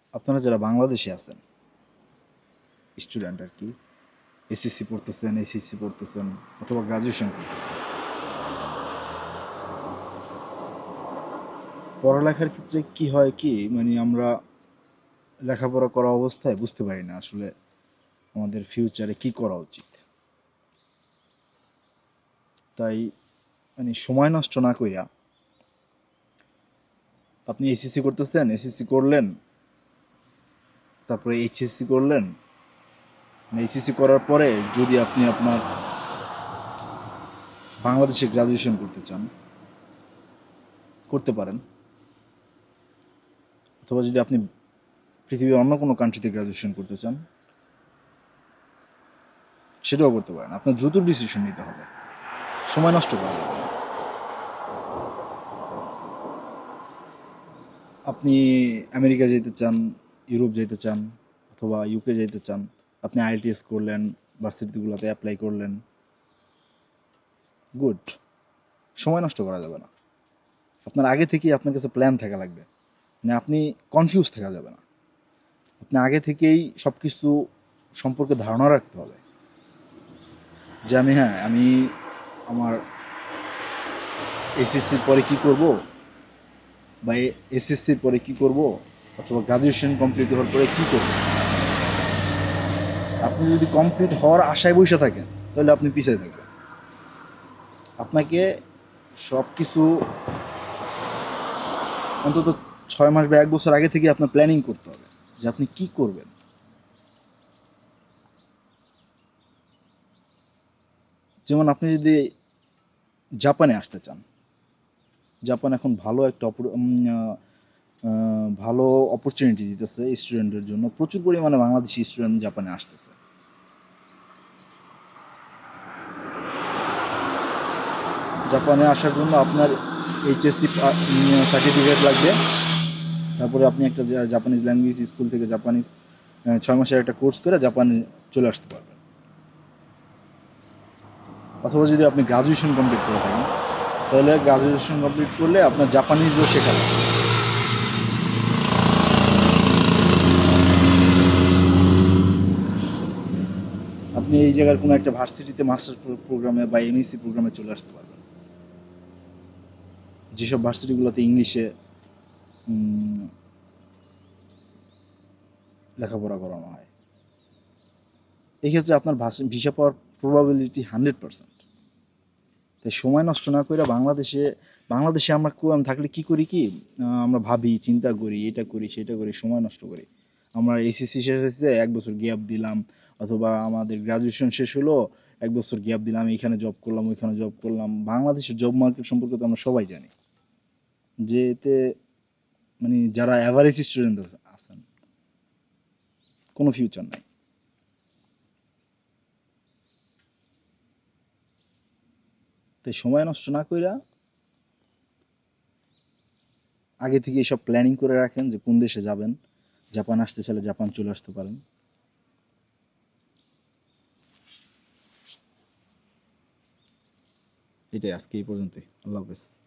আপনারা যারা বাংলাদেশে আছেন, স্টুডেন্ট আর কি, এসএসসি পড়তেছেন, এইচএসসি পড়তেছেন অথবা গ্রাজুয়েশন করতেছেন, পড়ালেখার ক্ষেত্রে কি হয় কি মানে আমরা লেখাপড়া করা অবস্থায় বুঝতে পারি না আসলে আমাদের ফিউচারে কি করা উচিত। তাই মানে সময় নষ্ট না কইরা আপনি এসএসসি করতেছেন, এসএসসি করলেন, তারপরে এইচএসসি করলেন, এইচএসসি করার পরে যদি আপনি আপনার বাংলাদেশে গ্রাজুয়েশন করতে চান করতে পারেন, অথবা যদি আপনি পৃথিবীর অন্য কোনো কান্ট্রিতে গ্রাজুয়েশন করতে চান সেটাও করতে পারেন। আপনার দ্রুত ডিসিশন নিতে হবে, সময় নষ্ট করা যাবে না। আপনি আমেরিকা যেতে চান, ইউরোপ যেতে চান, অথবা ইউকে যেতে চান, আপনি আইএলটিএস করলেন, ভার্সিটিগুলোতে অ্যাপ্লাই করলেন, গুড, সময় নষ্ট করা যাবে না। আপনার আগে থেকেই আপনার কাছে প্ল্যান থাকা লাগবে, মানে আপনি কনফিউজ থাকা যাবে না। আপনি আগে থেকেই সব কিছু সম্পর্কে ধারণা রাখতে হবে যে আমি আমার এসএসসির পরে কি করব, বা এসএসসির পরে কি করব, অথবা গ্রাজুয়েশন কমপ্লিট হওয়ার পরে কি করব। আপনি যদি কমপ্লিট হওয়ার আশায় বসে থাকেন তাহলে আপনি পিছিয়ে থাকবেন। আপনাকে সব কিছু অন্তত 6 মাস বা 1 বছর আগে থেকে আপনার প্ল্যানিং করতে হবে যে আপনি কি করবেন। যেমন আপনি যদি জাপানে আসতে চান, জাপান এখন ভালো একটা ভালো অপরচুনিটি দিতেছে স্টুডেন্টের জন্য, প্রচুর পরিমাণে বাংলাদেশি স্টুডেন্ট জাপানে আসতেছে। জাপানে আসার জন্য আপনার এইচএসসি সার্টিফিকেট লাগবে, তারপরে আপনি একটা জাপানিজ ল্যাঙ্গুয়েজ স্কুল থেকে জাপানিজ 6 মাসের একটা কোর্স করে জাপানে চলে আসতে পারবেন। অথবা যদি আপনি গ্রাজুয়েশন কমপ্লিট করে থাকেন তাহলে গ্রাজুয়েশন কমপ্লিট করলে আপনার জাপানিজও শেখা লাগবে। আপনি এই জায়গার কোনো একটা ভার্সিটিতে মাস্টার প্রোগ্রামে বা এমএসসি প্রোগ্রামে চলে আসতে পারবেন, যেসব ভার্সিটিগুলোতে ইংলিশে লেখাপড়া করানো হয়। এক্ষেত্রে আপনার ভিসা পাওয়ার প্রবাবিলিটি 100%। তাই সময় নষ্ট না করে বাংলাদেশে আমরা থাকলে কি করি কি, আমরা ভাবি, চিন্তা করি, এটা করি সেটা করি, সময় নষ্ট করি। আমরা এসএসসি শেষ হয়েছে 1 বছর গ্যাপ দিলাম, অথবা আমাদের গ্রাজুয়েশন শেষ হলো 1 বছর গ্যাপ দিলাম, এইখানে জব করলাম ওইখানে জব করলাম। বাংলাদেশের জব মার্কেট সম্পর্কে তো আমরা সবাই জানি যে এতে মানে যারা অ্যাভারেজ স্টুডেন্ট আছেন কোনো ফিউচার নাই। তাই সময় নষ্ট না কইরা আগে থেকে সব প্ল্যানিং করে রাখেন যে কোন দেশে যাবেন। জাপান আসতে চাইলে জাপান চলে আসতে পারেন। এটাই, আজকে এই পর্যন্তই। আল্লাহ হাফেজ।